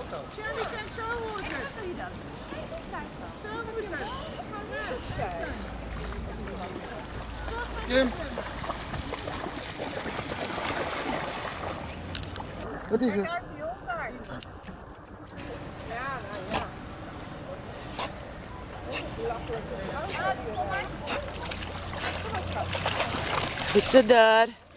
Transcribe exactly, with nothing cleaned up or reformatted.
Charlie, kijk, zo hoort het. Zo doe je dat. Zo moet het. Jim. Wat is het? Kijk uit die hond daar. Ja, nou ja. Goed zo daar.